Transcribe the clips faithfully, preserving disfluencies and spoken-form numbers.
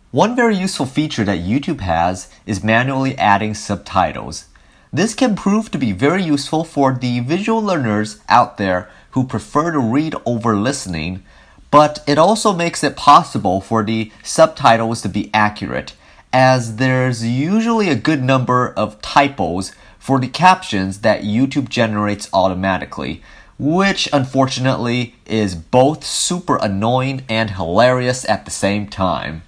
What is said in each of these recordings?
One very useful feature that YouTube has is manually adding subtitles. This can prove to be very useful for the visual learners out there who prefer to read over listening, but it also makes it possible for the subtitles to be accurate, as there's usually a good number of typos for the captions that YouTube generates automatically, which unfortunately is both super annoying and hilarious at the same time.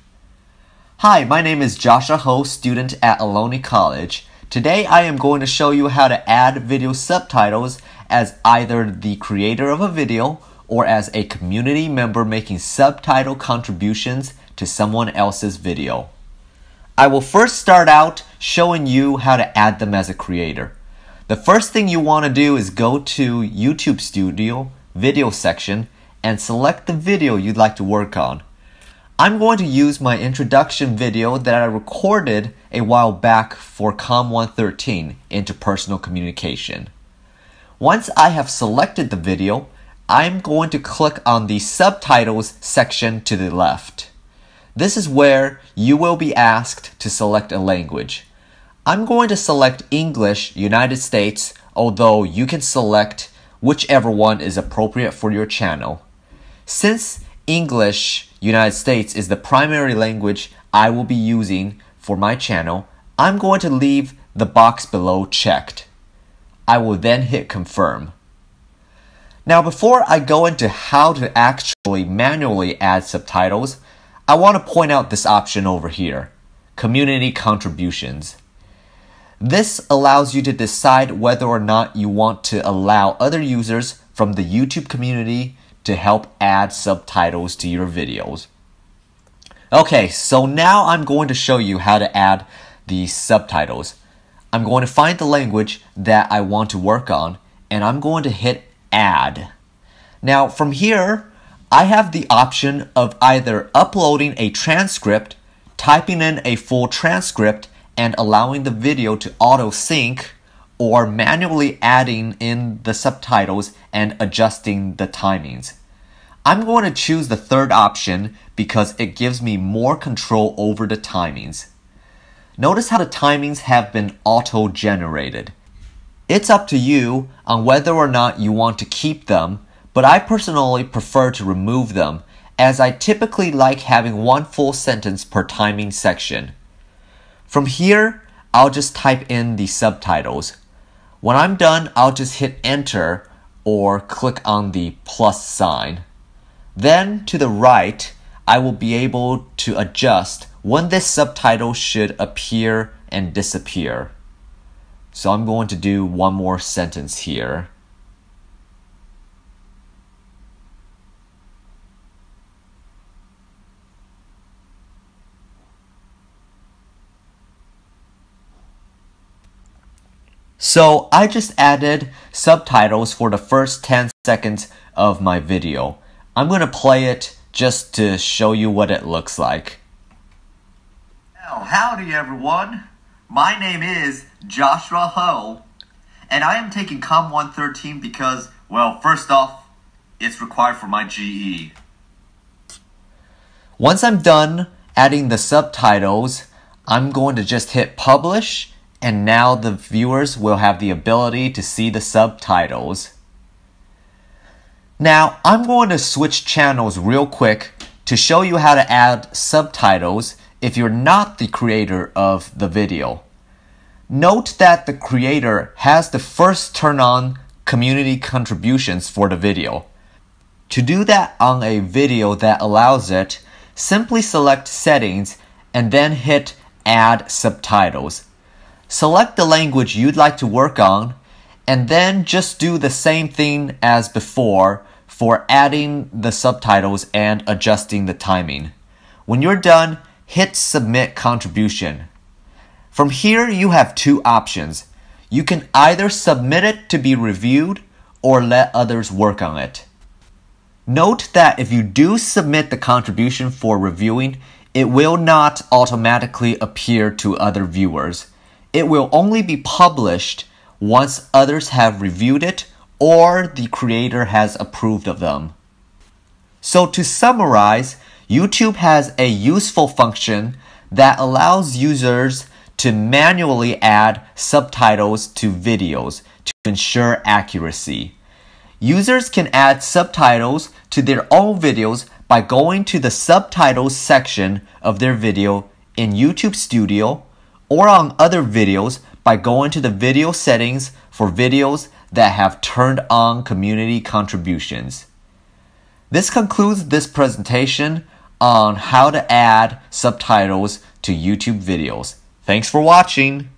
Hi, my name is Joshua Ho, student at Ohlone College. Today I am going to show you how to add video subtitles as either the creator of a video or as a community member making subtitle contributions to someone else's video. I will first start out showing you how to add them as a creator. The first thing you want to do is go to YouTube Studio, Video section, and select the video you'd like to work on. I'm going to use my introduction video that I recorded a while back for Com one thirteen, Interpersonal Communication. Once I have selected the video, I'm going to click on the Subtitles section to the left. This is where you will be asked to select a language. I'm going to select English, United States, although you can select whichever one is appropriate for your channel. Since English, United States is the primary language I will be using for my channel, I'm going to leave the box below checked. I will then hit confirm. Now before I go into how to actually manually add subtitles, I want to point out this option over here, Community Contributions. This allows you to decide whether or not you want to allow other users from the YouTube community to help add subtitles to your videos. Okay, so now I'm going to show you how to add the subtitles. I'm going to find the language that I want to work on, and I'm going to hit Add. Now from here, I have the option of either uploading a transcript, typing in a full transcript, and allowing the video to auto-sync, or manually adding in the subtitles and adjusting the timings. I'm going to choose the third option because it gives me more control over the timings. Notice how the timings have been auto-generated. It's up to you on whether or not you want to keep them, but I personally prefer to remove them, as I typically like having one full sentence per timing section. From here, I'll just type in the subtitles. When I'm done, I'll just hit enter or click on the plus sign. Then to the right, I will be able to adjust when this subtitle should appear and disappear. So I'm going to do one more sentence here. So I just added subtitles for the first ten seconds of my video. I'm going to play it just to show you what it looks like. Well, howdy everyone. My name is Joshua Ho, and I am taking Com one thirteen because, well, first off, it's required for my G E. Once I'm done adding the subtitles, I'm going to just hit publish. And now the viewers will have the ability to see the subtitles. Now, I'm going to switch channels real quick to show you how to add subtitles if you're not the creator of the video. Note that the creator has to first turn on community contributions for the video. To do that on a video that allows it, simply select Settings and then hit Add Subtitles. Select the language you'd like to work on, and then just do the same thing as before for adding the subtitles and adjusting the timing. When you're done, hit Submit Contribution. From here, you have two options. You can either submit it to be reviewed or let others work on it. Note that if you do submit the contribution for reviewing, it will not automatically appear to other viewers. It will only be published once others have reviewed it or the creator has approved of them. So to summarize, YouTube has a useful function that allows users to manually add subtitles to videos to ensure accuracy. Users can add subtitles to their own videos by going to the subtitles section of their video in YouTube Studio, or on other videos by going to the video settings for videos that have turned on community contributions. This concludes this presentation on how to add subtitles to YouTube videos. Thanks for watching.